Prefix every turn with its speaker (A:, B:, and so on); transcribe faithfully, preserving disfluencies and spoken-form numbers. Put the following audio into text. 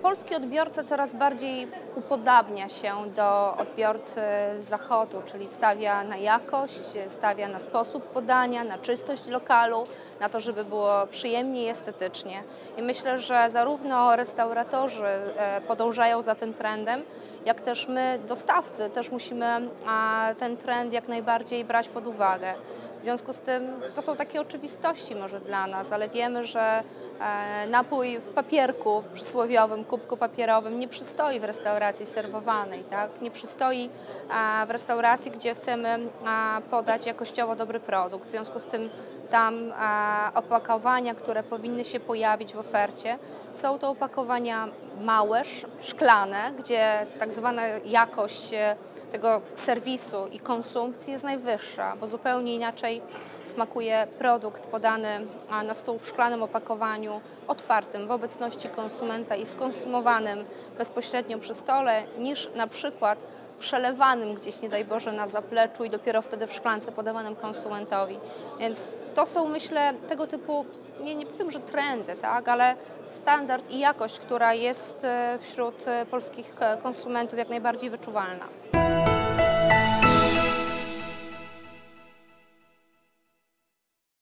A: polski odbiorca coraz bardziej upodabnia się do odbiorcy z zachodu, czyli stawia na jakość, stawia na sposób podania, na czystość lokalu, na to, żeby było przyjemnie i estetycznie. I myślę, że zarówno restauratorzy podążają za tym trendem, jak też my, dostawcy, też musimy ten trend jak najbardziej brać pod uwagę. W związku z tym to są takie oczywistości może dla nas, ale wiemy, że napój w papierku, w przysłowiowym kubku papierowym nie przystoi w restauracji serwowanej, tak? Nie przystoi w restauracji, gdzie chcemy podać jakościowo dobry produkt. W związku z tym tam opakowania, które powinny się pojawić w ofercie, są to opakowania małe, szklane, gdzie tak zwana jakość tego serwisu i konsumpcji jest najwyższa, bo zupełnie inaczej smakuje produkt podany na stół w szklanym opakowaniu, otwartym w obecności konsumenta i skonsumowanym bezpośrednio przy stole, niż na przykład przelewanym gdzieś, nie daj Boże, na zapleczu i dopiero wtedy w szklance podawanym konsumentowi. Więc to są, myślę, tego typu, nie, nie powiem, że trendy, tak, ale standard i jakość, która jest wśród polskich konsumentów jak najbardziej wyczuwalna.